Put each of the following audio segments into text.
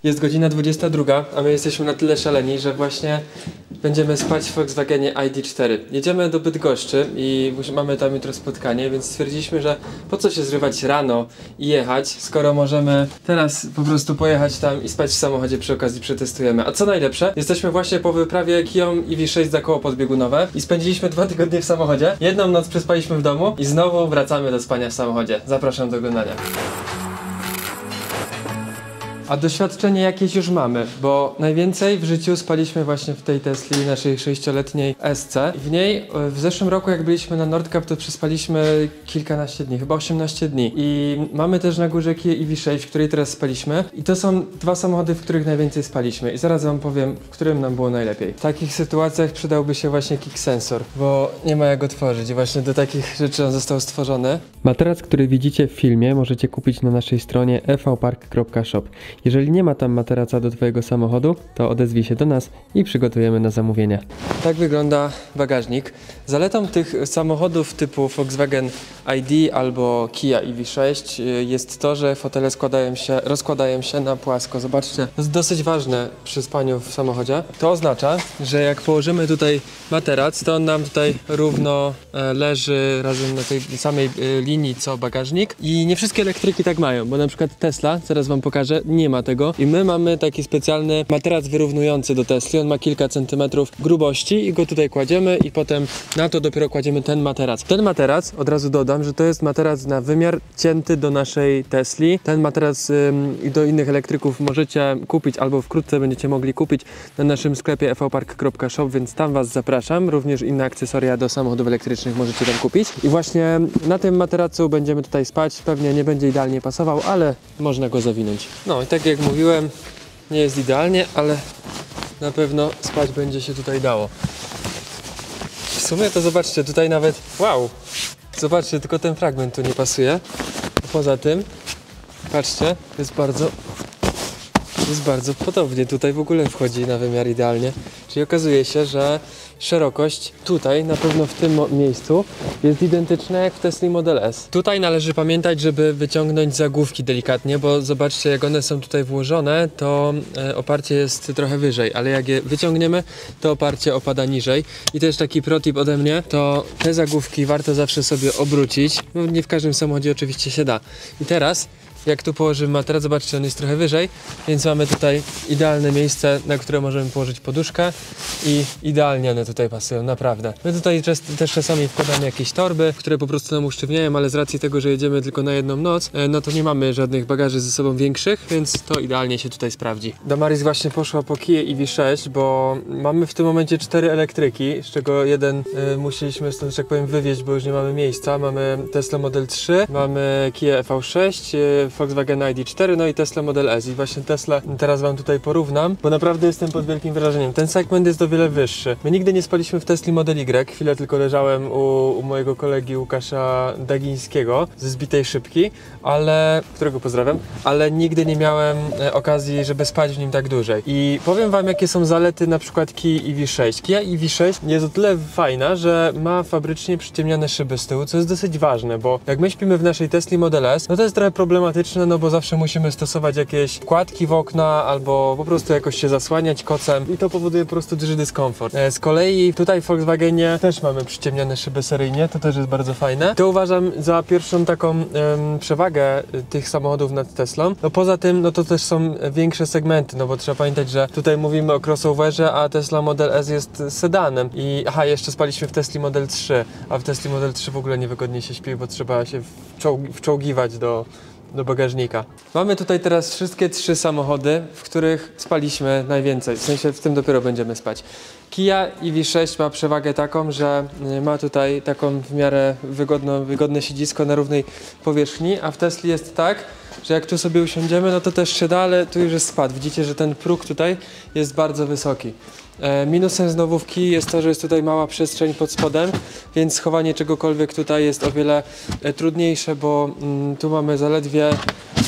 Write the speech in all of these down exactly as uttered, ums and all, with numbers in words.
Jest godzina dwudziesta druga, a my jesteśmy na tyle szaleni, że właśnie będziemy spać w Volkswagenie I D cztery. Jedziemy do Bydgoszczy i mamy tam jutro spotkanie, więc stwierdziliśmy, że po co się zrywać rano i jechać, skoro możemy teraz po prostu pojechać tam i spać w samochodzie, przy okazji przetestujemy. A co najlepsze, jesteśmy właśnie po wyprawie Kią E V sześć za koło podbiegunowe i spędziliśmy dwa tygodnie w samochodzie. Jedną noc przespaliśmy w domu i znowu wracamy do spania w samochodzie. Zapraszam do oglądania. A doświadczenie jakieś już mamy, bo najwięcej w życiu spaliśmy właśnie w tej Tesli naszej sześcioletniej S C. W niej w zeszłym roku, jak byliśmy na Nordcup, to przespaliśmy kilkanaście dni, chyba osiemnaście dni. I mamy też na górze Kię E V sześć, w której teraz spaliśmy. I to są dwa samochody, w których najwięcej spaliśmy. I zaraz wam powiem, w którym nam było najlepiej. W takich sytuacjach przydałby się właśnie kick sensor, bo nie ma jak otworzyć. I właśnie do takich rzeczy on został stworzony. Materac, który widzicie w filmie, możecie kupić na naszej stronie e v park kropka shop. Jeżeli nie ma tam materaca do twojego samochodu, to odezwij się do nas i przygotujemy na zamówienia. Tak wygląda bagażnik. Zaletą tych samochodów typu Volkswagen I D albo Kia E V sześć jest to, że fotele składają się, rozkładają się na płasko. Zobaczcie, to jest dosyć ważne przy spaniu w samochodzie. To oznacza, że jak położymy tutaj materac, to on nam tutaj równo leży razem na tej samej linii co bagażnik. I nie wszystkie elektryki tak mają, bo na przykład Tesla, zaraz wam pokażę, nie ma tego. I my mamy taki specjalny materac wyrównujący do Tesli. On ma kilka centymetrów grubości i go tutaj kładziemy i potem na to dopiero kładziemy ten materac. Ten materac, od razu dodam, że to jest materac na wymiar cięty do naszej Tesli. Ten materac ym, i do innych elektryków możecie kupić albo wkrótce będziecie mogli kupić na naszym sklepie e v park kropka shop, więc tam was zapraszam. Również inne akcesoria do samochodów elektrycznych możecie tam kupić. I właśnie na tym materacu będziemy tutaj spać. Pewnie nie będzie idealnie pasował, ale można go zawinąć. No i tak jak mówiłem, nie jest idealnie, ale na pewno spać będzie się tutaj dało. W sumie to zobaczcie, tutaj nawet, wow, zobaczcie, tylko ten fragment tu nie pasuje. A poza tym, patrzcie, jest bardzo, jest bardzo podobnie, tutaj w ogóle wchodzi na wymiar idealnie. Czyli okazuje się, że szerokość tutaj, na pewno w tym miejscu, jest identyczna jak w Tesla Model S. Tutaj należy pamiętać, żeby wyciągnąć zagłówki delikatnie, bo zobaczcie, jak one są tutaj włożone, to e, oparcie jest trochę wyżej, ale jak je wyciągniemy, to oparcie opada niżej. I też taki protip ode mnie, to te zagłówki warto zawsze sobie obrócić. No, nie w każdym samochodzie oczywiście się da. I teraz jak tu położymy materac, zobaczcie, on jest trochę wyżej, więc mamy tutaj idealne miejsce, na które możemy położyć poduszkę i idealnie one tutaj pasują, naprawdę. My tutaj też czasami wkładamy jakieś torby, które po prostu nam usztywniają, ale z racji tego, że jedziemy tylko na jedną noc, no to nie mamy żadnych bagaży ze sobą większych, więc to idealnie się tutaj sprawdzi. Damaris właśnie poszła po Kię E V sześć, bo mamy w tym momencie cztery elektryki, z czego jeden y, musieliśmy stąd, że tak powiem, wywieźć, bo już nie mamy miejsca. Mamy Tesla Model trzy, mamy Kię E V sześć, y, Volkswagen I D cztery, no i Tesla Model S. I właśnie Tesla teraz wam tutaj porównam, bo naprawdę jestem pod wielkim wrażeniem. Ten segment jest o wiele wyższy. My nigdy nie spaliśmy w Tesli Model Y. Chwilę tylko leżałem u, u mojego kolegi Łukasza Dagińskiego ze Zbitej Szybki, ale, którego pozdrawiam, ale nigdy nie miałem e, okazji, żeby spać w nim tak dłużej. I powiem wam, jakie są zalety na przykład Kii E V sześć. Kia E V sześć jest o tyle fajna, że ma fabrycznie przyciemniane szyby z tyłu, co jest dosyć ważne, bo jak my śpimy w naszej Tesli Model S, no to jest trochę problematyczne, no bo zawsze musimy stosować jakieś wkładki w okna albo po prostu jakoś się zasłaniać kocem i to powoduje po prostu duży dyskomfort. Z kolei tutaj w Volkswagenie też mamy przyciemnione szyby seryjnie, to też jest bardzo fajne. To uważam za pierwszą taką um, przewagę tych samochodów nad Teslą. No poza tym, no to też są większe segmenty, no bo trzeba pamiętać, że tutaj mówimy o crossoverze, a Tesla Model S jest sedanem i aha, jeszcze spaliśmy w Tesli Model trzy, a w Tesli Model trzy w ogóle niewygodnie się śpi, bo trzeba się wczoł- wczołgiwać do do bagażnika. Mamy tutaj teraz wszystkie trzy samochody, w których spaliśmy najwięcej, w sensie w tym dopiero będziemy spać. Kia E V sześć ma przewagę taką, że ma tutaj taką w miarę wygodną, wygodne siedzisko na równej powierzchni, a w Tesli jest tak, że jak tu sobie usiądziemy, no to też się da, ale tu już jest spad. Widzicie, że ten próg tutaj jest bardzo wysoki. E, minusem znowu w Kii jest to, że jest tutaj mała przestrzeń pod spodem, więc schowanie czegokolwiek tutaj jest o wiele e, trudniejsze, bo mm, tu mamy zaledwie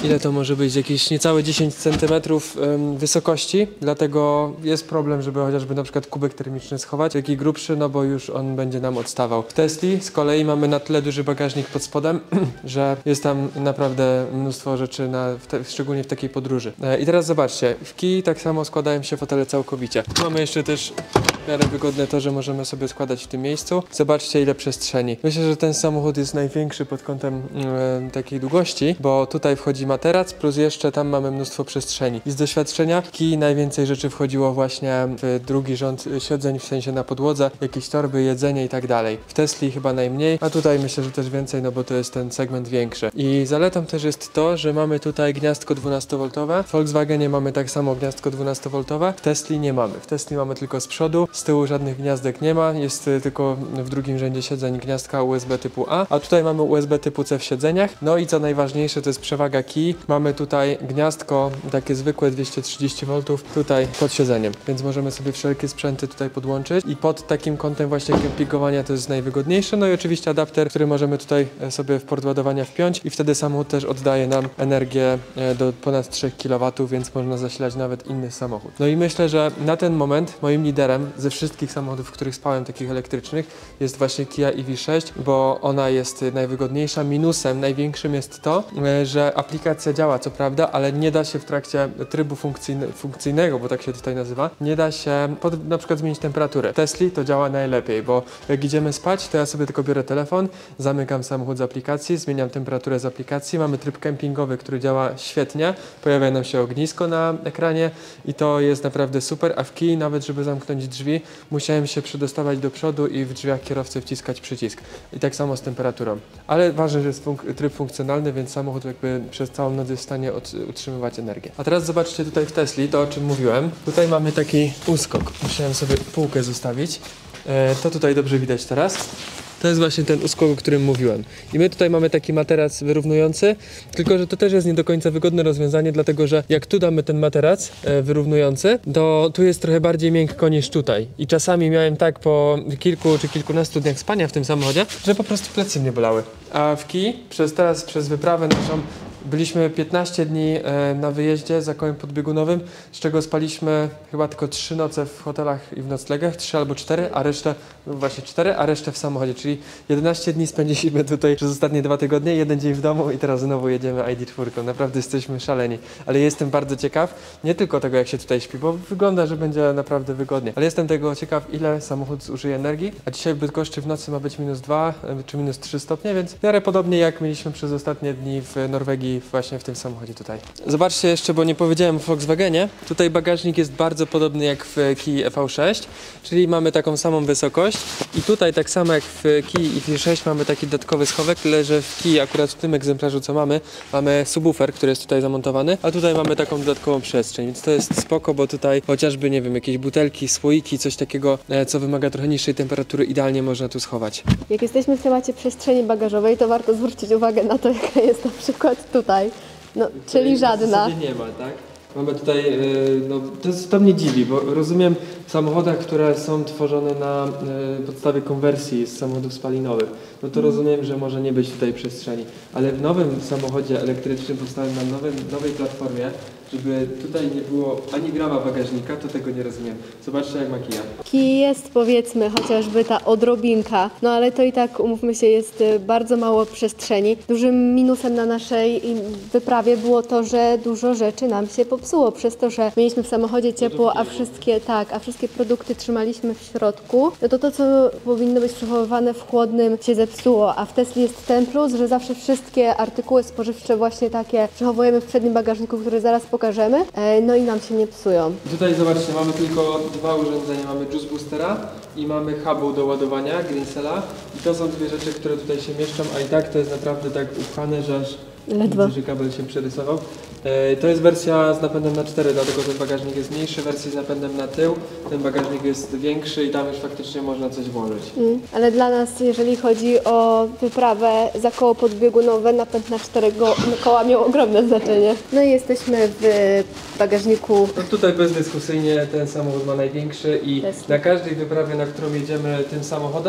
ile to może być, jakieś niecałe dziesięć centymetrów ym, wysokości, dlatego jest problem, żeby chociażby na przykład kubek termiczny schować, taki grubszy, no bo już on będzie nam odstawał. W Tesli z kolei mamy na tyle duży bagażnik pod spodem, że jest tam naprawdę mnóstwo rzeczy, na, w te, szczególnie w takiej podróży. E, I teraz zobaczcie, w Kii tak samo składają się fotele całkowicie. Tu mamy jeszcze też w miarę wygodne to, że możemy sobie składać w tym miejscu. Zobaczcie, ile przestrzeni. Myślę, że ten samochód jest największy pod kątem e, takiej długości, bo tutaj wchodzi materac, plus jeszcze tam mamy mnóstwo przestrzeni. I z doświadczenia w Kii najwięcej rzeczy wchodziło właśnie w drugi rząd siedzeń, w sensie na podłodze, jakieś torby, jedzenie i tak dalej. W Tesli chyba najmniej, a tutaj myślę, że też więcej, no bo to jest ten segment większy. I zaletą też jest to, że mamy tutaj gniazdko dwunastowoltowe. W Volkswagenie mamy tak samo gniazdko dwunastowoltowe, w Tesli nie mamy. W Tesli mamy tylko z przodu, z tyłu żadnych gniazdek nie ma, jest y, tylko w drugim rzędzie siedzeń gniazdka U S B typu A, a tutaj mamy U S B typu C w siedzeniach. No i co najważniejsze, to jest przewaga Kii. Mamy tutaj gniazdko takie zwykłe dwieście trzydzieści woltów tutaj pod siedzeniem, więc możemy sobie wszelkie sprzęty tutaj podłączyć i pod takim kątem właśnie kempigowania to jest najwygodniejsze. No i oczywiście adapter, który możemy tutaj sobie w port ładowania wpiąć i wtedy samochód też oddaje nam energię do ponad trzech kilowatów, więc można zasilać nawet inny samochód. No i myślę, że na ten moment moim liderem ze wszystkich samochodów, w których spałem, takich elektrycznych, jest właśnie Kia E V sześć, bo ona jest najwygodniejsza. Minusem największym jest to, że aplikacja działa co prawda, ale nie da się w trakcie trybu funkcyjne, funkcyjnego, bo tak się tutaj nazywa, nie da się pod, na przykład zmienić temperatury. W Tesli to działa najlepiej, bo jak idziemy spać, to ja sobie tylko biorę telefon, zamykam samochód z aplikacji, zmieniam temperaturę z aplikacji, mamy tryb kempingowy, który działa świetnie, pojawia nam się ognisko na ekranie i to jest naprawdę super, a w Kii nawet, żeby zamknąć drzwi, musiałem się przedostawać do przodu i w drzwiach kierowcy wciskać przycisk. I tak samo z temperaturą. Ale ważne, że jest funk tryb funkcjonalny, więc samochód jakby przez całą noc jest w stanie utrzymywać energię. A teraz zobaczcie tutaj w Tesli, to o czym mówiłem. Tutaj mamy taki uskok. Musiałem sobie półkę zostawić. E, to tutaj dobrze widać teraz. To jest właśnie ten uskok, o którym mówiłem. I my tutaj mamy taki materac wyrównujący, tylko że to też jest nie do końca wygodne rozwiązanie, dlatego że jak tu damy ten materac e, wyrównujący, to tu jest trochę bardziej miękko niż tutaj. I czasami miałem tak po kilku czy kilkunastu dniach spania w tym samochodzie, że po prostu plecy mnie bolały. A w Kii przez teraz, przez wyprawę naszą, byliśmy piętnaście dni e, na wyjeździe za kołem podbiegunowym, z czego spaliśmy chyba tylko trzy noce w hotelach i w noclegach, trzy albo cztery, a resztę, no właśnie cztery, a resztę w samochodzie, czyli jedenaście dni spędziliśmy tutaj przez ostatnie dwa tygodnie, jeden dzień w domu i teraz znowu jedziemy I D cztery. Naprawdę jesteśmy szaleni, ale jestem bardzo ciekaw, nie tylko tego jak się tutaj śpi, bo wygląda, że będzie naprawdę wygodnie, ale jestem tego ciekaw, ile samochód zużyje energii, a dzisiaj w Bydgoszczy w nocy ma być minus dwa czy minus trzy stopnie, więc w miarę podobnie jak mieliśmy przez ostatnie dni w Norwegii właśnie w tym samochodzie tutaj. Zobaczcie jeszcze, bo nie powiedziałem o Volkswagenie. Tutaj bagażnik jest bardzo podobny jak w Kii E V sześć, czyli mamy taką samą wysokość i tutaj tak samo jak w Kii E V sześć mamy taki dodatkowy schowek, tyle że w Kii akurat w tym egzemplarzu co mamy, mamy subwoofer, który jest tutaj zamontowany, a tutaj mamy taką dodatkową przestrzeń, więc to jest spoko, bo tutaj chociażby, nie wiem, jakieś butelki, słoiki, coś takiego, co wymaga trochę niższej temperatury, idealnie można tu schować. Jak jesteśmy w temacie przestrzeni bagażowej, to warto zwrócić uwagę na to, jaka jest na przykład tutaj. No, czyli żadna. Nie ma, tak? Mamy tutaj, no to, jest, to mnie dziwi, bo rozumiem w samochodach, które są tworzone na podstawie konwersji z samochodów spalinowych, no to rozumiem, że może nie być tutaj przestrzeni, ale w nowym samochodzie elektrycznym powstałym na nowym, nowej platformie, żeby tutaj nie było ani grama bagażnika, to tego nie rozumiem. Zobaczcie jak ma Kia. Kij jest powiedzmy chociażby ta odrobinka, no ale to i tak umówmy się jest bardzo mało przestrzeni. Dużym minusem na naszej wyprawie było to, że dużo rzeczy nam się popsuło przez to, że mieliśmy w samochodzie ciepło, a wszystkie tak, a wszystkie produkty trzymaliśmy w środku, no to to co powinno być przechowywane w chłodnym się zepsuło, a w Tesli jest ten plus, że zawsze wszystkie artykuły spożywcze właśnie takie przechowujemy w przednim bagażniku, który zaraz pokażemy, no i nam się nie psują. Tutaj zobaczcie, mamy tylko dwa urządzenia, mamy Juice Boostera i mamy hubu do ładowania, Greensela i to są dwie rzeczy, które tutaj się mieszczą, a i tak to jest naprawdę tak upchane, że aż ledwo. Widzę, że kabel się przerysował. E, to jest wersja z napędem na cztery, dlatego ten bagażnik jest mniejszy, wersja z napędem na tył, ten bagażnik jest większy i tam już faktycznie można coś włożyć. Mm, ale dla nas, jeżeli chodzi o wyprawę za koło podbiegunowe, napęd na cztery koła miał ogromne znaczenie. No i jesteśmy w bagażniku. No tutaj bezdyskusyjnie ten samochód ma największy i Tesla. Na każdej wyprawie, na którą jedziemy tym samochodem,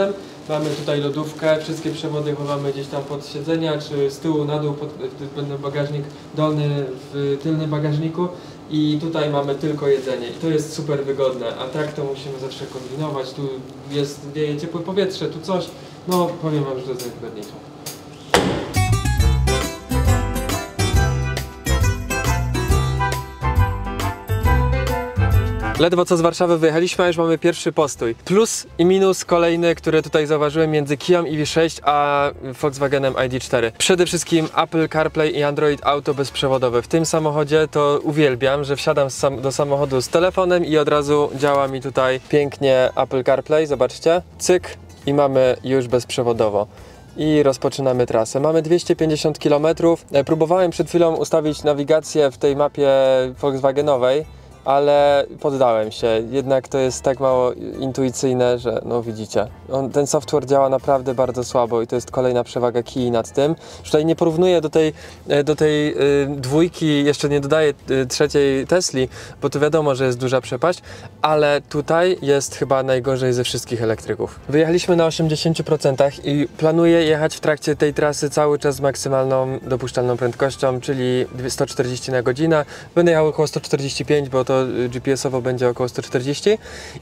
Mamy tutaj lodówkę, wszystkie przewody chowamy gdzieś tam pod siedzenia, czy z tyłu na dół, pod, będę bagażnik dolny w tylnym bagażniku. I tutaj mamy tylko jedzenie i to jest super wygodne, a tak to musimy zawsze kombinować, tu jest, wieje ciepłe powietrze, tu coś, no powiem wam, że to jest najwygodniejsze. Ledwo co z Warszawy wyjechaliśmy, a już mamy pierwszy postój. Plus i minus kolejny, które tutaj zauważyłem między Kią E V sześć a Volkswagenem I D cztery. Przede wszystkim Apple CarPlay i Android Auto bezprzewodowe. W tym samochodzie to uwielbiam, że wsiadam sam do samochodu z telefonem i od razu działa mi tutaj pięknie Apple CarPlay. Zobaczcie, cyk i mamy już bezprzewodowo. I rozpoczynamy trasę. Mamy dwieście pięćdziesiąt kilometrów. Próbowałem przed chwilą ustawić nawigację w tej mapie Volkswagenowej, ale poddałem się. Jednak to jest tak mało intuicyjne, że no widzicie. On, ten software działa naprawdę bardzo słabo i to jest kolejna przewaga Kii nad tym. Tutaj nie porównuję do tej, do tej y, dwójki, jeszcze nie dodaję y, trzeciej Tesli, bo to wiadomo, że jest duża przepaść, ale tutaj jest chyba najgorzej ze wszystkich elektryków. Wyjechaliśmy na osiemdziesięciu procentach i planuję jechać w trakcie tej trasy cały czas z maksymalną dopuszczalną prędkością, czyli sto czterdzieści na godzinę. Będę jechał około sto czterdzieści pięć, bo to G P S-owo będzie około sto czterdzieści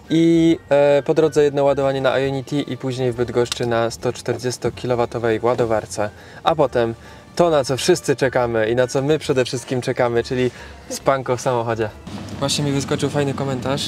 i e, po drodze jedno ładowanie na Ionity i później w Bydgoszczy na sto czterdziestokilowatowej ładowarce, a potem to, na co wszyscy czekamy i na co my przede wszystkim czekamy, czyli spanko w samochodzie. Właśnie mi wyskoczył fajny komentarz,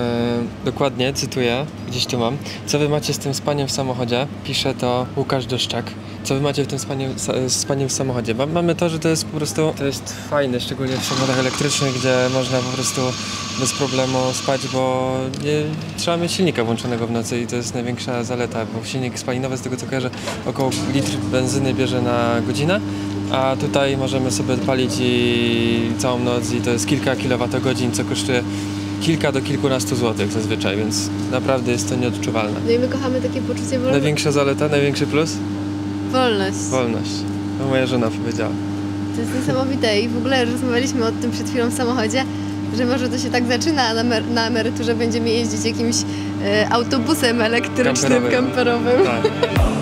e, dokładnie cytuję, gdzieś tu mam. Co wy macie z tym spaniem w samochodzie? Pisze to Łukasz Doszczak. Co wy macie w tym spaniu, z spaniem w samochodzie? Mamy to, że to jest po prostu, to jest fajne, szczególnie w samochodach elektrycznych, gdzie można po prostu bez problemu spać, bo nie trzeba mieć silnika włączonego w nocy i to jest największa zaleta, bo silnik spalinowy, z tego co kojarzę, około litr benzyny bierze na godzinę, a tutaj możemy sobie palić i całą noc i to jest kilka kilowatogodzin, co kosztuje kilka do kilkunastu złotych zazwyczaj, więc naprawdę jest to nieodczuwalne. No i my kochamy takie poczucie wolności. Największa zaleta, największy plus? Wolność. Wolność. To moja żona powiedziała. To jest niesamowite i w ogóle rozmawialiśmy o tym przed chwilą w samochodzie, że może to się tak zaczyna, a na, na emeryturze będziemy jeździć jakimś e, autobusem elektrycznym, kamperowym. kamperowym. Tak.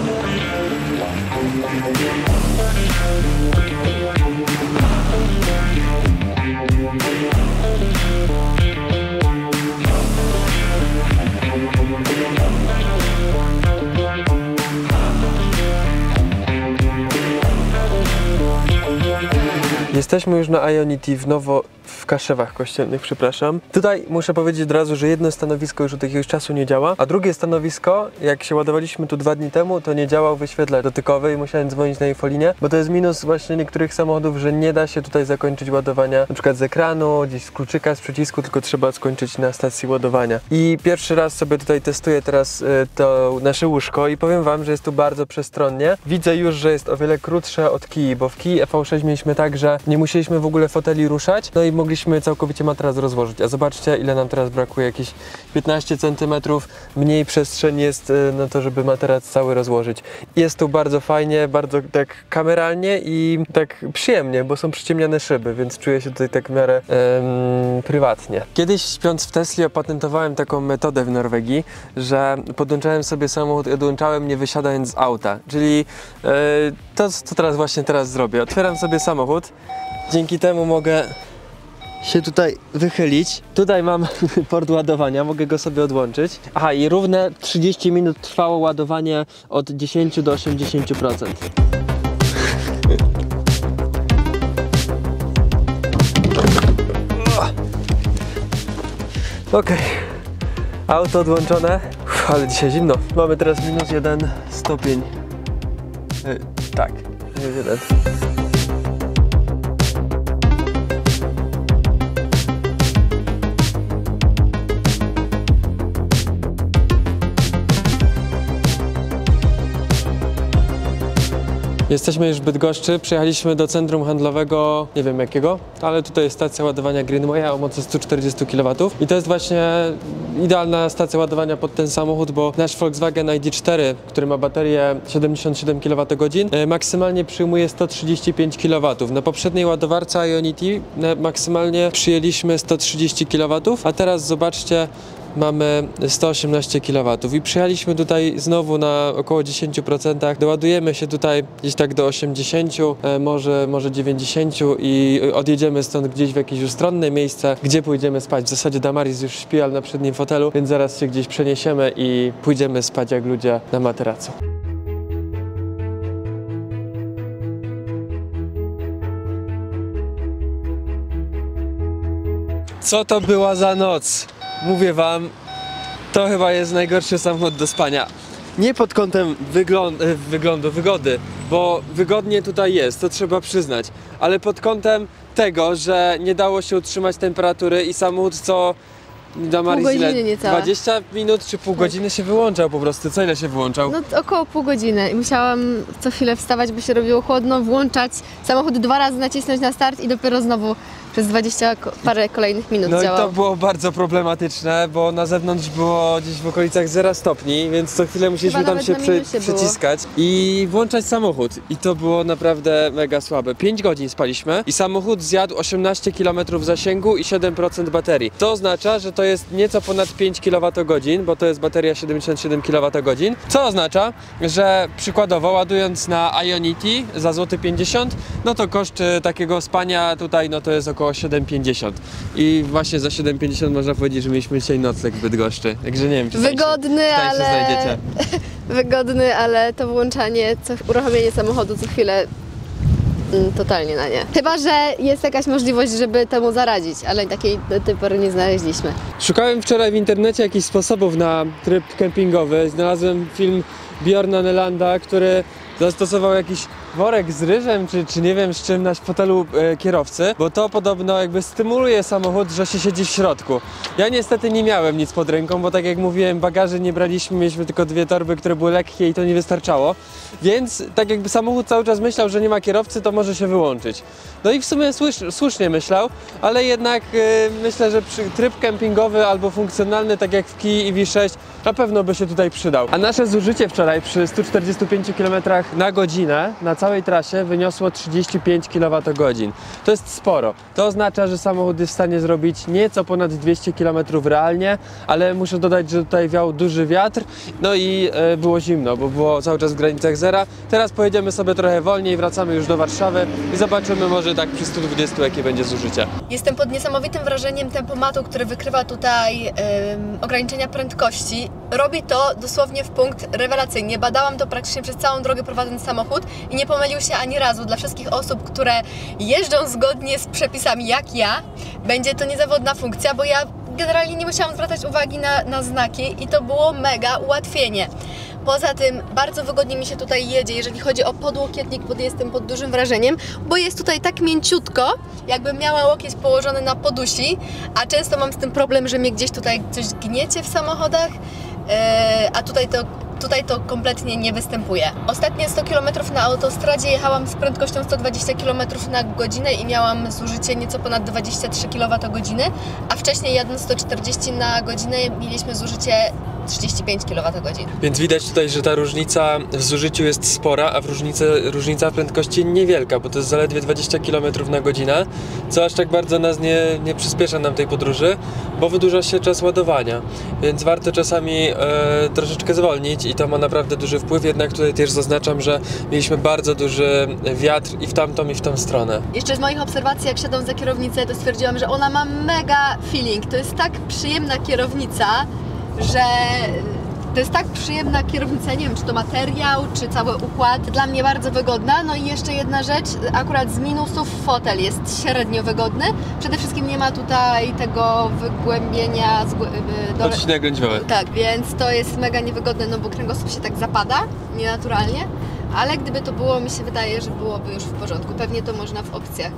Jesteśmy już na Ionity w Nowo, w Kaszewach Kościelnych, przepraszam. Tutaj muszę powiedzieć od razu, że jedno stanowisko już od jakiegoś czasu nie działa, a drugie stanowisko, jak się ładowaliśmy tu dwa dni temu, to nie działał wyświetlacz dotykowy i musiałem dzwonić na infolinię, bo to jest minus właśnie niektórych samochodów, że nie da się tutaj zakończyć ładowania na przykład z ekranu, gdzieś z kluczyka, z przycisku, tylko trzeba skończyć na stacji ładowania. I pierwszy raz sobie tutaj testuję teraz y, to nasze łóżko i powiem wam, że jest tu bardzo przestronnie. Widzę już, że jest o wiele krótsze od Kii, bo w Kii E V sześć mieliśmy tak, że nie musieliśmy w ogóle foteli ruszać, no i mogliśmy całkowicie materac rozłożyć, a zobaczcie, ile nam teraz brakuje, jakieś piętnaście centymetrów mniej przestrzeni jest na to, żeby materac cały rozłożyć. Jest tu bardzo fajnie, bardzo tak kameralnie i tak przyjemnie, bo są przyciemniane szyby, więc czuję się tutaj tak w miarę em, prywatnie. Kiedyś śpiąc w Tesli opatentowałem taką metodę w Norwegii, że podłączałem sobie samochód i odłączałem nie wysiadając z auta, czyli e, to, co teraz właśnie teraz zrobię. Otwieram sobie samochód, dzięki temu mogę się tutaj wychylić. Tutaj mam port ładowania, mogę go sobie odłączyć. Aha, i równe trzydzieści minut trwało ładowanie od dziesięciu do osiemdziesięciu procent. Okej, okay. Auto odłączone. Uf, ale dzisiaj zimno. Mamy teraz minus jeden stopień. Yy, tak, minus jeden. Jesteśmy już w Bydgoszczy, przyjechaliśmy do centrum handlowego, nie wiem jakiego, ale tutaj jest stacja ładowania Greenwaya o mocy stu czterdziestu kilowatów i to jest właśnie idealna stacja ładowania pod ten samochód, bo nasz Volkswagen I D cztery, który ma baterię siedemdziesiąt siedem kilowatogodzin, maksymalnie przyjmuje sto trzydzieści pięć kilowatów. Na poprzedniej ładowarce Ionity maksymalnie przyjęliśmy sto trzydzieści kilowatów, a teraz zobaczcie, mamy sto osiemnaście kilowatów i przyjechaliśmy tutaj znowu na około dziesięć procent, doładujemy się tutaj gdzieś tak do osiemdziesięciu, e, może, może dziewięćdziesięciu i odjedziemy stąd gdzieś w jakieś ustronne miejsce, gdzie pójdziemy spać. W zasadzie Damaris już śpi, ale na przednim fotelu, więc zaraz się gdzieś przeniesiemy i pójdziemy spać jak ludzie na materacu. Co to była za noc? Mówię wam, to chyba jest najgorszy samochód do spania. Nie pod kątem wygląd wyglądu, wygody, bo wygodnie tutaj jest, to trzeba przyznać, ale pod kątem tego, że nie dało się utrzymać temperatury i samochód co... Damaris, Pół godziny ile? niecałe. dwadzieścia minut czy pół godziny się wyłączał po prostu. Co ile się wyłączał? No około pół godziny i musiałam co chwilę wstawać, by się robiło chłodno, włączać samochód dwa razy, nacisnąć na start i dopiero znowu przez dwadzieścia ko- parę kolejnych minut No działał. i to było bardzo problematyczne, bo na zewnątrz było gdzieś w okolicach zera stopni, więc co chwilę musieliśmy Chyba tam nawet się na przy, minusie było. przyciskać i włączać samochód. I to było naprawdę mega słabe. pięć godzin spaliśmy i samochód zjadł osiemnaście kilometrów zasięgu i siedem procent baterii. To oznacza, że to jest nieco ponad pięć kilowatogodzin, bo to jest bateria siedemdziesiąt siedem kilowatogodzin, co oznacza, że przykładowo ładując na Ionity za złoty pięćdziesiąt, no to koszt y, takiego spania tutaj no to jest około siedem pięćdziesiąt. I właśnie za siedem pięćdziesiąt można powiedzieć, że mieliśmy dzisiaj nocleg w Bydgoszczy. Także nie wiem, czy Wygodny, tutaj się, ale... tutaj się znajdziecie. Wygodny, ale to włączanie, co, uruchomienie samochodu co chwilę mm, totalnie na nie. Chyba że jest jakaś możliwość, żeby temu zaradzić, ale takiej do tej pory nie znaleźliśmy. Szukałem wczoraj w internecie jakichś sposobów na tryb kempingowy. Znalazłem film Bjorna Nelanda, który zastosował jakiś worek z ryżem, czy, czy nie wiem z czym na fotelu e, kierowcy, bo to podobno jakby stymuluje samochód, że się siedzi w środku. Ja niestety nie miałem nic pod ręką, bo tak jak mówiłem, bagaży nie braliśmy, mieliśmy tylko dwie torby, które były lekkie i to nie wystarczało, więc tak jakby samochód cały czas myślał, że nie ma kierowcy, to może się wyłączyć. No i w sumie słusz, słusznie myślał, ale jednak e, myślę, że przy, tryb kempingowy albo funkcjonalny, tak jak w Kii i V sześć, na pewno by się tutaj przydał. A nasze zużycie wczoraj przy stu czterdziestu pięciu kilometrach na godzinę na całej trasie wyniosło trzydzieści pięć kilowatogodzin. To jest sporo. To oznacza, że samochód jest w stanie zrobić nieco ponad dwieście kilometrów realnie, ale muszę dodać, że tutaj wiał duży wiatr, no i e, było zimno, bo było cały czas w granicach zera. Teraz pojedziemy sobie trochę wolniej, wracamy już do Warszawy i zobaczymy może tak przy stu dwudziestu jakie będzie zużycie. Jestem pod niesamowitym wrażeniem tempomatu, który wykrywa tutaj ym, ograniczenia prędkości. Robi to dosłownie w punkt rewelacyjnie. Badałam to praktycznie przez całą drogę prowadząc samochód i nie pomylił się ani razu. Dla wszystkich osób, które jeżdżą zgodnie z przepisami jak ja, będzie to niezawodna funkcja, bo ja generalnie nie musiałam zwracać uwagi na, na znaki i to było mega ułatwienie. Poza tym bardzo wygodnie mi się tutaj jedzie, jeżeli chodzi o podłokietnik, bo jestem pod dużym wrażeniem, bo jest tutaj tak mięciutko, jakbym miała łokieć położony na podusi, a często mam z tym problem, że mnie gdzieś tutaj coś gniecie w samochodach, yy, a tutaj to Tutaj to kompletnie nie występuje. Ostatnie sto kilometrów na autostradzie jechałam z prędkością sto dwadzieścia kilometrów na godzinę i miałam zużycie nieco ponad dwadzieścia trzy kilowatogodziny, a wcześniej jadąc sto czterdzieści na godzinę mieliśmy zużycie trzydzieści pięć kilowatogodzin. Więc widać tutaj, że ta różnica w zużyciu jest spora, a w różnicy, różnica w prędkości niewielka, bo to jest zaledwie dwadzieścia kilometrów na godzinę, co aż tak bardzo nas nie, nie przyspiesza nam tej podróży, bo wydłuża się czas ładowania, więc warto czasami e, troszeczkę zwolnić i to ma naprawdę duży wpływ, jednak tutaj też zaznaczam, że mieliśmy bardzo duży wiatr i w tamtą i w tą stronę. Jeszcze z moich obserwacji, jak siadam za kierownicę, to stwierdziłam, że ona ma mega feeling. To jest tak przyjemna kierownica, że to jest tak przyjemna kierownica, nie wiem, czy to materiał, czy cały układ, dla mnie bardzo wygodna. No i jeszcze jedna rzecz, akurat z minusów fotel jest średnio wygodny. Przede wszystkim nie ma tutaj tego wygłębienia do... Odcinek lędźwiowy. Tak, więc to jest mega niewygodne, no bo kręgosłup się tak zapada nienaturalnie, ale gdyby to było, mi się wydaje, że byłoby już w porządku. Pewnie to można w opcjach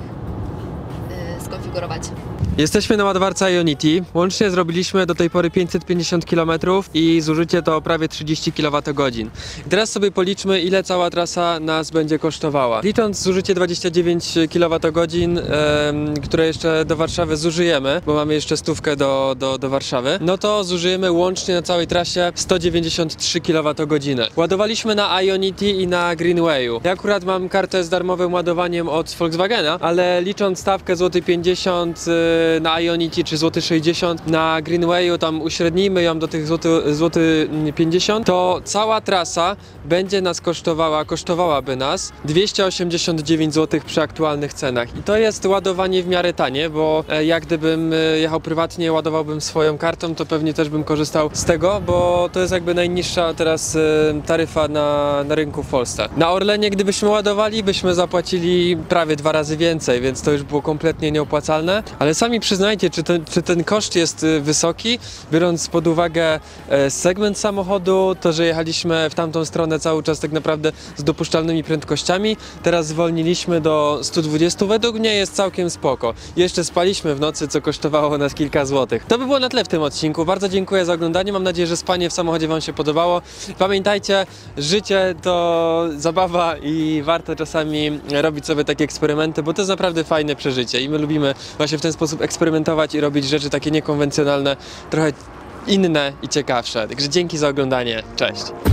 yy, skonfigurować. Jesteśmy na ładowarce Ionity. Łącznie zrobiliśmy do tej pory pięćset pięćdziesiąt kilometrów i zużycie to prawie trzydzieści kilowatogodzin. I teraz sobie policzmy, ile cała trasa nas będzie kosztowała. Licząc zużycie dwadzieścia dziewięć kilowatogodzin, e, które jeszcze do Warszawy zużyjemy, bo mamy jeszcze stówkę do, do, do Warszawy, no to zużyjemy łącznie na całej trasie sto dziewięćdziesiąt trzy kilowatogodziny. Ładowaliśmy na Ionity i na Greenwayu. Ja akurat mam kartę z darmowym ładowaniem od Volkswagena, ale licząc stawkę złoty pięćdziesiąt na Ionity czy złoty sześćdziesiąt, na Greenwayu tam uśrednijmy ją do tych złoty, złoty pięćdziesiąt, to cała trasa będzie nas kosztowała, kosztowałaby nas dwieście osiemdziesiąt dziewięć złotych przy aktualnych cenach. I to jest ładowanie w miarę tanie, bo e, jak gdybym e, jechał prywatnie, ładowałbym swoją kartą, to pewnie też bym korzystał z tego, bo to jest jakby najniższa teraz e, taryfa na, na rynku w Polsce. Na Orlenie, gdybyśmy ładowali, byśmy zapłacili prawie dwa razy więcej, więc to już było kompletnie nieopłacalne. Ale sami przyznajcie, czy ten, czy ten koszt jest e, wysoki, biorąc pod uwagę e, segment samochodu, to, że jechaliśmy w tamtą stronę cały czas tak naprawdę z dopuszczalnymi prędkościami. Teraz zwolniliśmy do stu dwudziestu. Według mnie jest całkiem spoko. Jeszcze spaliśmy w nocy, co kosztowało nas kilka złotych. To by było na tyle w tym odcinku. Bardzo dziękuję za oglądanie. Mam nadzieję, że spanie w samochodzie wam się podobało. Pamiętajcie, życie to zabawa i warto czasami robić sobie takie eksperymenty, bo to jest naprawdę fajne przeżycie i my lubimy właśnie w ten sposób eksperymentować i robić rzeczy takie niekonwencjonalne, trochę inne i ciekawsze. Także dzięki za oglądanie. Cześć!